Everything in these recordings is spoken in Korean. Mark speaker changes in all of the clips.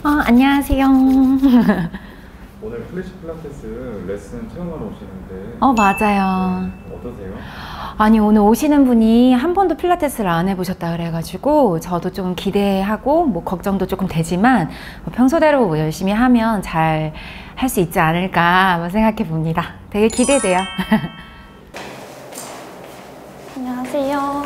Speaker 1: 안녕하세요.
Speaker 2: 오늘 플래시 필라테스 레슨 체험하러 오시는데
Speaker 1: 맞아요.
Speaker 2: 어떠세요?
Speaker 1: 아니, 오늘 오시는 분이 한 번도 필라테스를 안 해보셨다 그래가지고 저도 좀 기대하고 뭐 걱정도 조금 되지만 평소대로 뭐 열심히 하면 잘 할 수 있지 않을까 생각해 봅니다. 되게 기대돼요.
Speaker 3: 안녕하세요.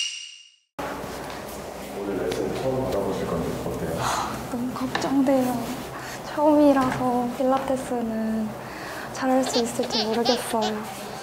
Speaker 2: 오늘 레슨 처음 받아보실 건데 어때요?
Speaker 3: 너무 걱정돼요. 처음이라서 필라테스는 잘할 수 있을지 모르겠어요.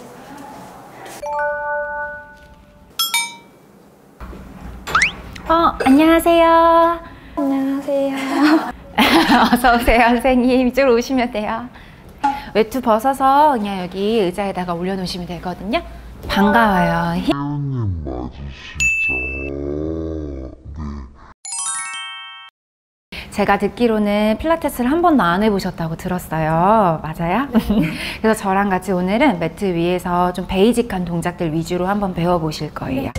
Speaker 1: 안녕하세요.
Speaker 3: 안녕하세요.
Speaker 1: 어서오세요, 선생님. 이쪽으로 오시면 돼요. 외투 벗어서 그냥 여기 의자에다가 올려놓으시면 되거든요. 반가워요.
Speaker 4: 회원님 맞으시죠? 네.
Speaker 1: 제가 듣기로는 필라테스를 한 번도 안 해보셨다고 들었어요. 맞아요? 그래서 저랑 같이 오늘은 매트 위에서 좀 베이직한 동작들 위주로 한번 배워보실 거예요.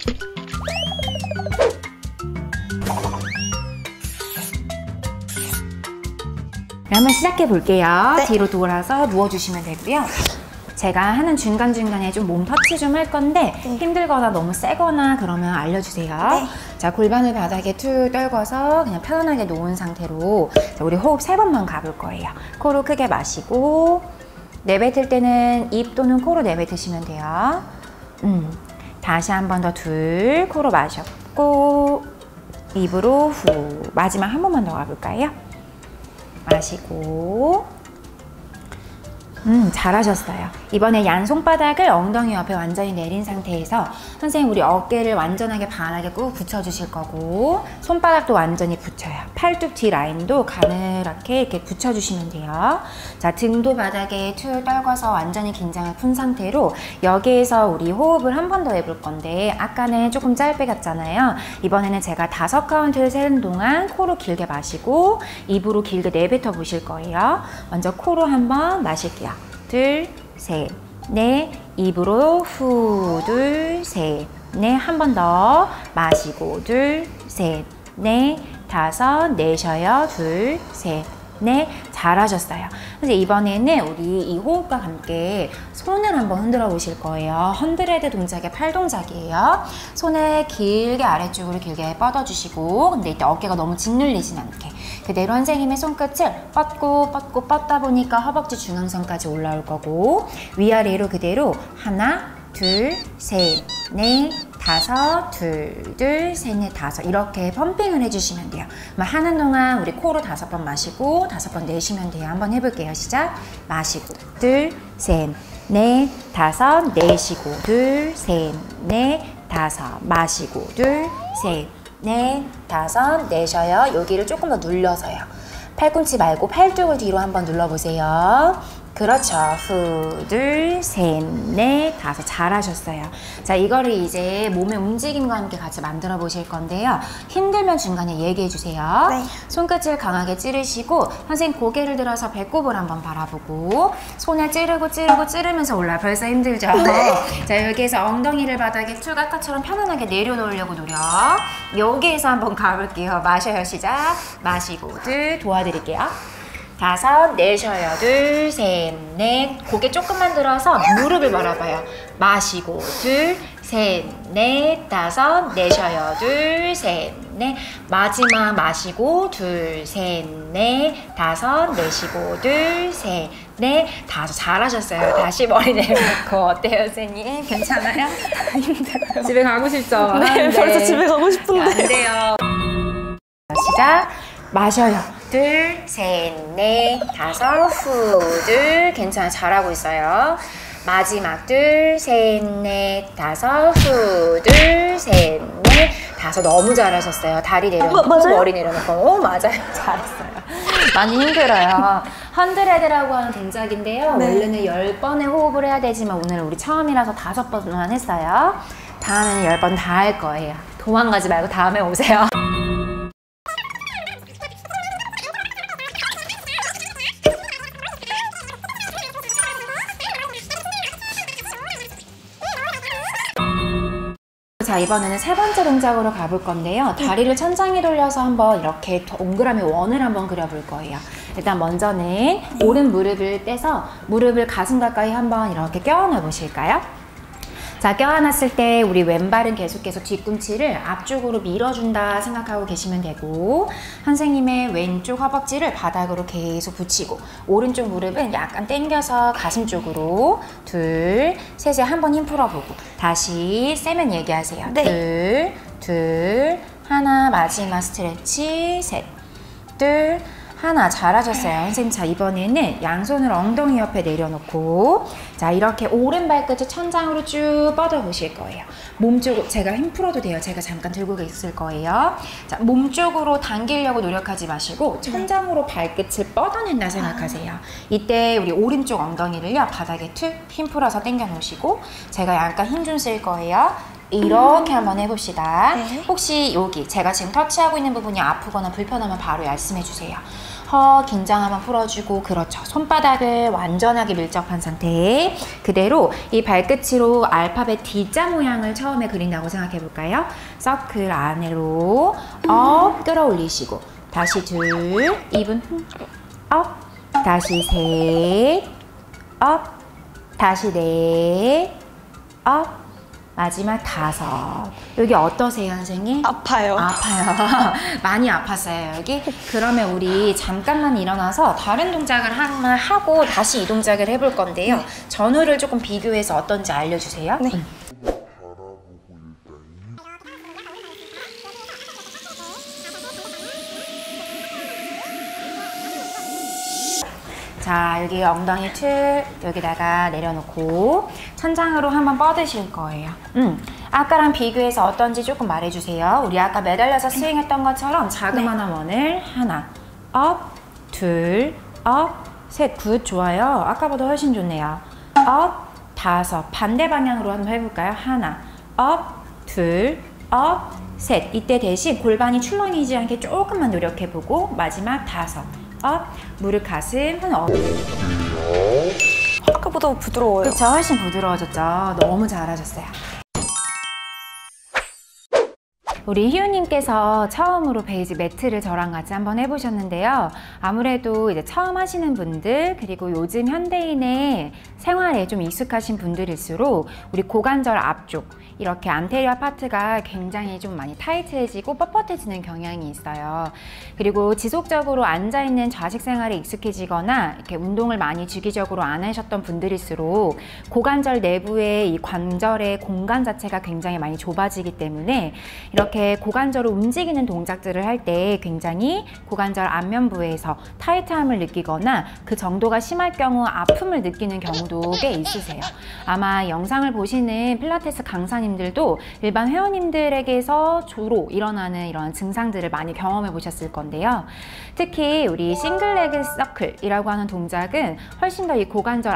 Speaker 1: 한번 시작해 볼게요.
Speaker 3: 네.
Speaker 1: 뒤로 돌아서 누워주시면 되고요. 제가 하는 중간중간에 좀 몸 터치 좀 할 건데
Speaker 3: 네.
Speaker 1: 힘들거나 너무 세거나 그러면 알려주세요.
Speaker 3: 네.
Speaker 1: 자, 골반을 바닥에 툭 떨궈서 그냥 편안하게 놓은 상태로 자, 우리 호흡 3번만 가볼 거예요. 코로 크게 마시고 내뱉을 때는 입 또는 코로 내뱉으시면 돼요. 다시 한 번 더 둘, 코로 마셨고 입으로 후. 마지막 한 번만 더 가볼까요? 마시고 잘하셨어요. 이번에 양손바닥을 엉덩이 옆에 완전히 내린 상태에서 선생님 우리 어깨를 완전하게 바닥에 꾹 붙여주실 거고 손바닥도 완전히 붙여요. 팔뚝 뒤 라인도 가늘하게 이렇게 붙여주시면 돼요. 자, 등도 바닥에 툭 떨궈서 완전히 긴장을 푼 상태로 여기에서 우리 호흡을 한 번 더 해볼 건데 아까는 조금 짧게 갔잖아요. 이번에는 제가 5카운트를 세는 동안 코로 길게 마시고 입으로 길게 내뱉어 보실 거예요. 먼저 코로 한번 마실게요. 둘, 셋, 넷, 입으로 후, 둘, 셋, 넷, 한 번 더 마시고 둘, 셋, 넷, 다섯, 내쉬어요. 둘, 셋, 넷. 잘하셨어요. 그래서 이번에는 우리 이 호흡과 함께 손을 한번 흔들어 보실 거예요. 헌드레드 동작의 팔 동작이에요. 손을 길게 아래쪽으로 길게 뻗어주시고 근데 이때 어깨가 너무 짓눌리진 않게 그대로 선생님의 손끝을 뻗고 뻗고 뻗다 보니까 허벅지 중앙선까지 올라올 거고 위아래로 그대로 하나, 둘, 셋, 넷, 다섯, 둘, 셋, 넷, 다섯 이렇게 펌핑을 해주시면 돼요. 하는 동안 우리 코로 5번 마시고 5번 내쉬면 돼요. 한번 해볼게요. 시작. 마시고 둘, 셋, 넷, 다섯, 내쉬고 둘, 셋, 넷, 다섯, 마시고 둘, 셋, 넷, 다섯, 내쉬어요. 여기를 조금 더 눌러서요. 팔꿈치 말고 팔뚝을 뒤로 한번 눌러보세요. 그렇죠. 후, 둘, 셋, 넷, 다섯. 잘하셨어요. 자, 이거를 이제 몸의 움직임과 함께 같이 만들어 보실 건데요. 힘들면 중간에 얘기해 주세요.
Speaker 3: 네.
Speaker 1: 손끝을 강하게 찌르시고 선생님 고개를 들어서 배꼽을 한번 바라보고 손을 찌르면서 올라요. 벌써 힘들죠?
Speaker 3: 네.
Speaker 1: 자, 여기에서 엉덩이를 바닥에 쭉 아까처럼 편안하게 내려놓으려고 노력. 여기에서 한번 가볼게요. 마셔요. 시작. 마시고 둘, 도와드릴게요. 다섯, 내쉬어요. 둘, 셋, 넷. 고개 조금만 들어서 무릎을 바라봐요. 마시고 둘, 셋, 넷, 다섯, 내쉬어요. 둘, 셋, 넷. 마지막 마시고 둘, 셋, 넷, 다섯, 내쉬고 둘, 셋, 넷, 다섯. 잘하셨어요. 다시 머리 내려놓고 어때요, 선생님? 괜찮아요? 힘들어요. 집에 가고 싶죠?
Speaker 3: 네, 벌써 집에 가고 싶은데.
Speaker 1: 안 돼요. 시작. 마셔요. 둘, 셋, 넷, 다섯, 후, 둘. 괜찮아요. 잘하고 있어요. 마지막 둘, 셋, 넷, 다섯, 후, 둘, 셋, 넷, 다섯. 너무 잘하셨어요. 다리 내려놓고 머리 내려놓고. 맞아요. 잘했어요. 많이 힘들어요. 헌드레드라고 하는 동작인데요.
Speaker 3: 네.
Speaker 1: 원래는 10번의 호흡을 해야 되지만 오늘 우리 처음이라서 5번만 했어요. 다음에는 10번 다 할 거예요. 도망가지 말고 다음에 오세요. 자, 이번에는 세 번째 동작으로 가볼 건데요. 다리를 천장에 돌려서 한번 이렇게 동그라미 원을 한번 그려볼 거예요. 일단 먼저는 오른 무릎을 떼서 무릎을 가슴 가까이 한번 이렇게 껴안아 보실까요? 자, 껴안았을 때 우리 왼발은 계속해서 뒤꿈치를 앞쪽으로 밀어준다 생각하고 계시면 되고, 선생님의 왼쪽 허벅지를 바닥으로 계속 붙이고, 오른쪽 무릎은 약간 당겨서 가슴 쪽으로 둘, 셋에 한번 힘 풀어보고, 다시 세면 얘기하세요.
Speaker 3: 네.
Speaker 1: 둘, 하나, 마지막 스트레치, 셋, 둘, 하나. 잘하셨어요, 선생님. 자, 이번에는 양손을 엉덩이 옆에 내려놓고, 자, 이렇게 오른발 끝을 천장으로 쭉 뻗어 보실 거예요. 몸쪽으로, 제가 힘 풀어도 돼요. 제가 잠깐 들고 있을 거예요. 자, 몸쪽으로 당기려고 노력하지 마시고 천장으로 발끝을 뻗어낸다 생각하세요. 이때 우리 오른쪽 엉덩이를요, 바닥에 툭 힘 풀어서 당겨 놓으시고, 제가 약간 힘 좀 쓸 거예요. 이렇게 한번 해봅시다.
Speaker 3: 네.
Speaker 1: 혹시 여기 제가 지금 터치하고 있는 부분이 아프거나 불편하면 바로 말씀해 주세요. 긴장 한번 풀어주고, 그렇죠. 손바닥을 완전하게 밀접한 상태 그대로 이 발끝으로 알파벳 D자 모양을 처음에 그린다고 생각해 볼까요? 서클 안으로 업 끌어올리시고, 다시 둘, 입은 업, 다시 셋, 업, 다시 넷, 업, 마지막 다섯. 여기 어떠세요, 선생님?
Speaker 3: 아파요.
Speaker 1: 아파요. 많이 아팠어요, 여기? 그러면 우리 잠깐만 일어나서 다른 동작을 하나 하고 다시 이 동작을 해볼 건데요. 전후를 조금 비교해서 어떤지 알려주세요.
Speaker 3: 네.
Speaker 1: 자, 여기 엉덩이 틀 여기다가 내려놓고 천장으로 한번 뻗으실 거예요. 아까랑 비교해서 어떤지 조금 말해주세요. 우리 아까 매달려서 스윙했던 것처럼 자그마한 원을 하나, 업, 둘, 업, 셋. 굿, 좋아요. 아까보다 훨씬 좋네요. 업, 다섯. 반대 방향으로 한번 해볼까요? 하나, 업, 둘, 업, 셋. 이때 대신 골반이 출렁이지 않게 조금만 노력해보고, 마지막 다섯. 업, 무릎 가슴, 업.
Speaker 3: 아까보다 부드러워요.
Speaker 1: 그쵸? 훨씬 부드러워졌죠? 너무 잘하셨어요. 우리 희우님께서 처음으로 베이지 매트를 저랑 같이 한번 해보셨는데요. 아무래도 이제 처음 하시는 분들, 그리고 요즘 현대인의 생활에 좀 익숙하신 분들일수록 우리 고관절 앞쪽, 이렇게 안테리어 파트가 굉장히 좀 많이 타이트해지고 뻣뻣해지는 경향이 있어요. 그리고 지속적으로 앉아있는 좌식 생활에 익숙해지거나 이렇게 운동을 많이 주기적으로 안 하셨던 분들일수록 고관절 내부의 이 관절의 공간 자체가 굉장히 많이 좁아지기 때문에 이렇게 고관절을 움직이는 동작들을 할 때 굉장히 고관절 안면부에서 타이트함을 느끼거나 그 정도가 심할 경우 아픔을 느끼는 경우도 꽤 있으세요. 아마 영상을 보시는 필라테스 강사님들도 일반 회원님들에게서 주로 일어나는 이런 증상들을 많이 경험해 보셨을 건데요. 특히 우리 싱글레그 서클이라고 하는 동작은 훨씬 더 이 고관절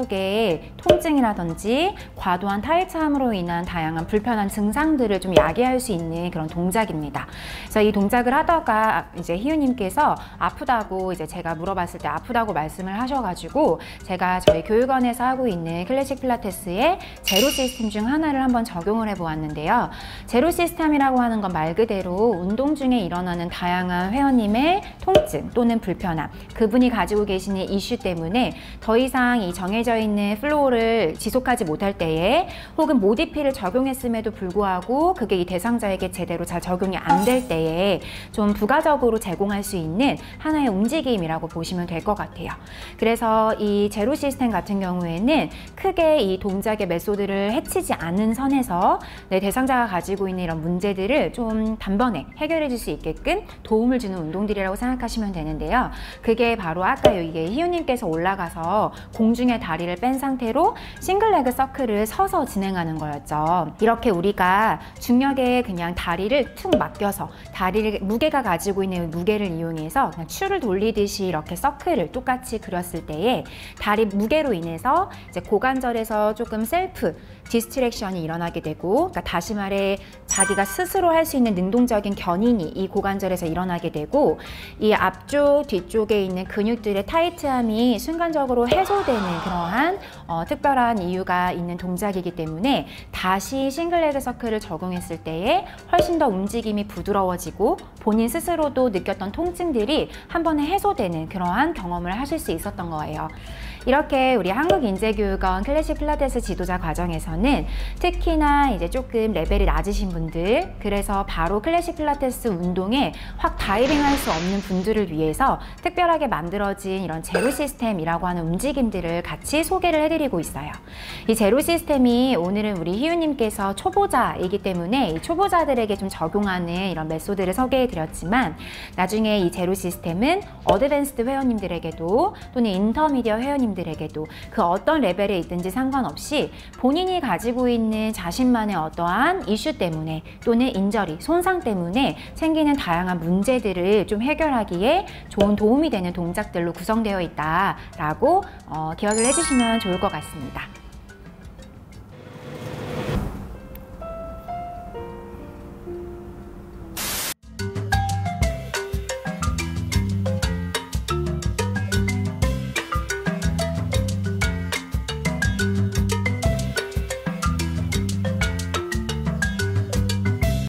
Speaker 1: 앞쪽에 통증이라든지 과도한 타이트함으로 인한 다양한 불편한 증상들을 좀 야기할 수 있는 그런 동작입니다. 그래서 이 동작을 하다가 이제 희우님께서 아프다고 이제 제가 물어봤을 때 아프다고 말씀을 하셔가지고 제가 저희 교육원에서 하고 있는 클래식 필라테스의 제로 시스템 중 하나를 한번 적용을 해보았는데요. 제로 시스템이라고 하는 건 말 그대로 운동 중에 일어나는 다양한 회원님의 통증 또는 불편함, 그분이 가지고 계시는 이슈 때문에 더 이상 이 정해져 있는 플로우를 지속하지 못할 때에, 혹은 모디피를 적용했음에도 불구하고 그게 이 대상자에게 제대로 잘 적용이 안 될 때에 좀 부가적으로 제공할 수 있는 하나의 움직임이라고 보시면 될 것 같아요. 그래서 이 제로 시스템 같은 경우에는 크게 이 동작의 메소드를 해치지 않은 선에서 내 대상자가 가지고 있는 이런 문제들을 좀 단번에 해결해 줄 수 있게끔 도움을 주는 운동들이라고 생각하시면 되는데요. 그게 바로 아까 이게 희우님께서 올라가서 공중에 다리를 뺀 상태로 싱글레그 서클을 서서 진행하는 거였죠. 이렇게 우리가 중력에 그냥 다리를 툭 맡겨서 다리를 무게가 가지고 있는 무게를 이용해서 그냥 추를 돌리듯이 이렇게 서클을 똑같이 그렸을 때에 다리 무게로 인해서 이제 고관절에서 조금 셀프 디스트랙션이 일어나게 되고, 그러니까 다시 말해 자기가 스스로 할 수 있는 능동적인 견인이 이 고관절에서 일어나게 되고, 이 앞쪽 뒤쪽에 있는 근육들의 타이트함이 순간적으로 해소되는 그러한 특별한 이유가 있는 동작이기 때문에 다시 싱글레그 서클을 적용했을 때에 훨씬 더 움직임이 부드러워지고 본인 스스로도 느꼈던 통증들이 한 번에 해소되는 그러한 경험을 하실 수 있었던 거예요. 이렇게 우리 한국인재교육원 클래식 필라테스 지도자 과정에서는 특히나 이제 조금 레벨이 낮으신 분들, 그래서 바로 클래식 필라테스 운동에 확 다이빙할 수 없는 분들을 위해서 특별하게 만들어진 이런 제로 시스템이라고 하는 움직임들을 같이 소개를 해드리고 있어요. 이 제로 시스템이 오늘은 우리 희우님께서 초보자이기 때문에 이 초보자들에게 좀 적용하는 이런 메소드를 소개해드렸지만, 나중에 이 제로 시스템은 어드밴스드 회원님들에게도 또는 인터미디어 회원님들에게도 그 어떤 레벨에 있든지 상관없이 본인이 가지고 있는 자신만의 어떠한 이슈 때문에 또는 인저리, 손상 때문에 생기는 다양한 문제들을 좀 해결하기에 좋은 도움이 되는 동작들로 구성되어 있다라고 기억을 해주시면 좋을 것 같습니다.